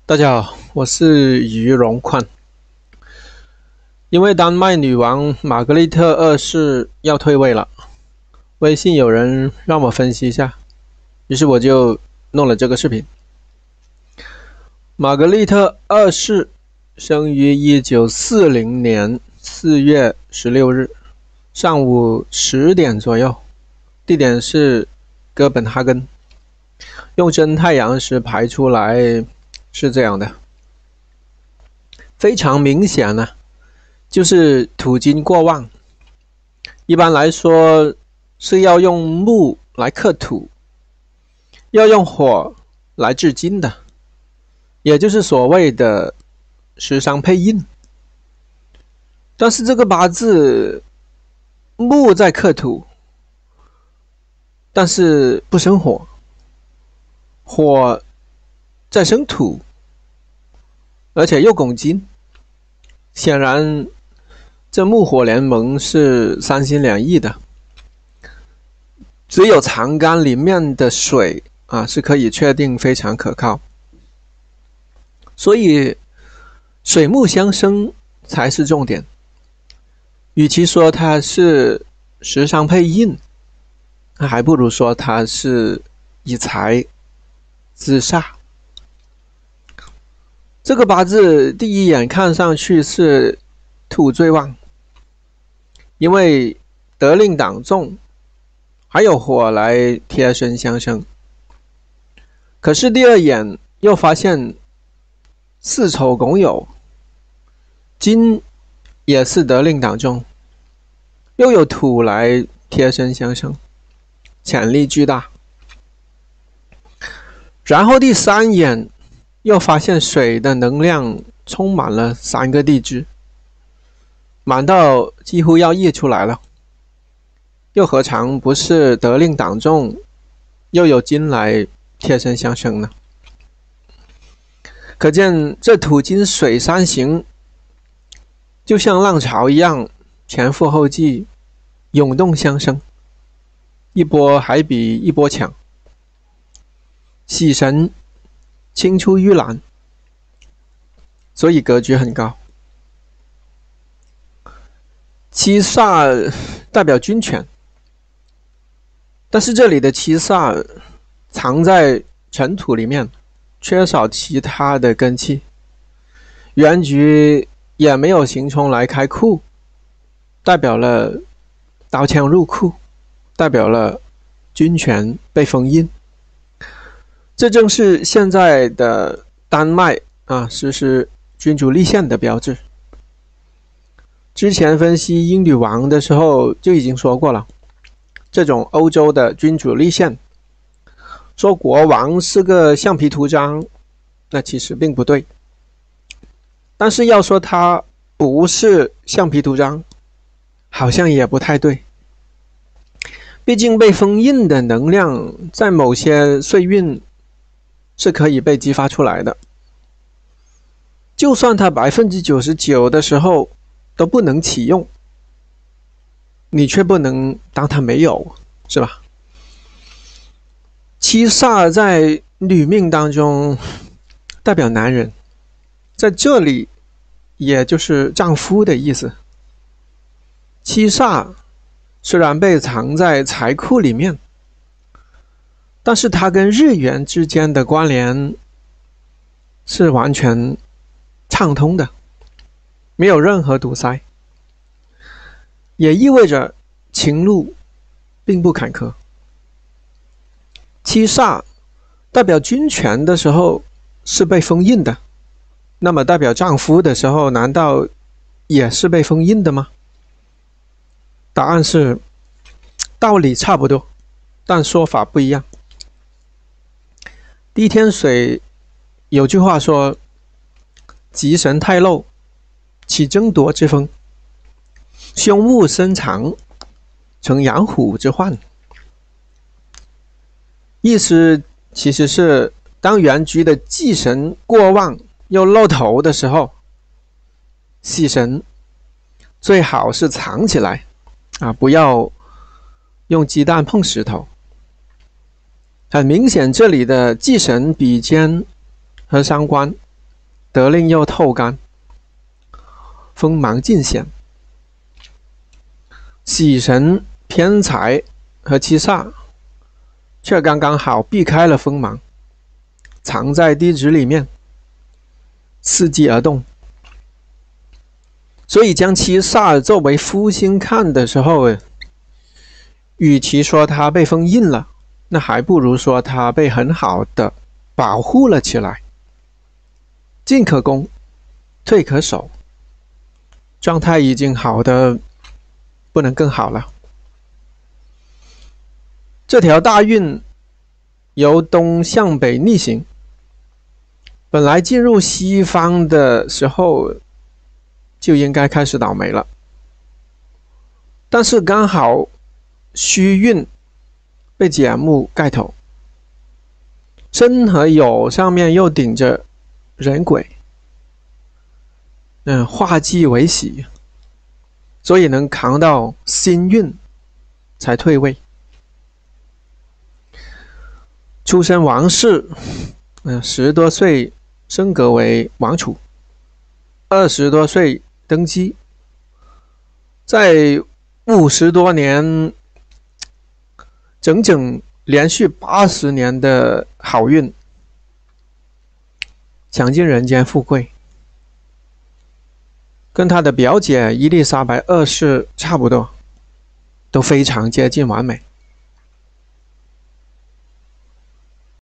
大家好，我是于荣宽。因为丹麦女王玛格丽特二世要退位了，微信有人让我分析一下，于是我就弄了这个视频。玛格丽特二世生于1940年4月16日上午10点左右，地点是哥本哈根。用真太阳时排出来是这样的，非常明显呢，就是土金过旺。一般来说是要用木来克土，要用火来制金的，也就是所谓的食伤配印。但是这个八字木在克土，但是不生火，火在生土，而且又拱金，显然这木火联盟是三心两意的。只有长干里面的水是可以确定非常可靠，所以水木相生才是重点。与其说它是食伤配印，还不如说它是以财自煞。这个八字第一眼看上去是土最旺，因为得令党众，还有火来贴身相生。可是第二眼又发现巳丑拱酉，金也是得令党众，又有土来贴身相生，潜力巨大。然后第三眼又发现水的能量充满了3个地支，满到几乎要溢出来了，又何尝不是得令党众，又有金来贴身相生呢？可见这土金水三行就像浪潮一样，前赴后继，涌动相生，一波还比一波强。喜神青出于蓝，所以格局很高。七煞代表军权，但是这里的七煞藏在尘土里面，缺少其他的根气，原局也没有行冲来开库，代表了刀枪入库，代表了军权被封印。这正是现在的丹麦实施君主立宪的标志。之前分析英女王的时候就已经说过了，这种欧洲的君主立宪，说国王是个橡皮图章，那其实并不对。但是要说他不是橡皮图章，好像也不太对。毕竟被封印的能量在某些岁运是可以被激发出来的，就算它99%的时候都不能启用，你却不能当它没有，是吧？七煞在女命当中代表男人，在这里也就是丈夫的意思。七煞虽然被藏在财库里面，但是它跟日元之间的关联是完全畅通的，没有任何堵塞，也意味着情路并不坎坷。七煞代表军权的时候是被封印的，那么代表丈夫的时候难道也是被封印的吗？答案是道理差不多，但说法不一样。地天水有句话说，吉神太露，起争夺之风，凶物深藏，成养虎之患。意思其实是当原局的忌神过旺又露头的时候，喜神最好是藏起来不要用鸡蛋碰石头。很明显这里的忌神比肩和伤官得令又透干，锋芒尽显。喜神偏财和七煞却刚刚好避开了锋芒，藏在地支里面，伺机而动。所以将七煞作为夫星看的时候，与其说它被封印了，那还不如说它被很好的保护了起来。进可攻，退可守，状态已经好的不能更好了。这条大运由东向北逆行，本来进入西方的时候就应该开始倒霉了，但是刚好戌运被甲木盖头，申和酉上面又顶着壬癸，化忌为喜，所以能扛到辛运才退位。出身王室，10多岁升格为王储，20多岁登基，在50多年，整整连续80年的好运，享尽人间富贵，跟他的表姐伊丽莎白2世差不多，都非常接近完美。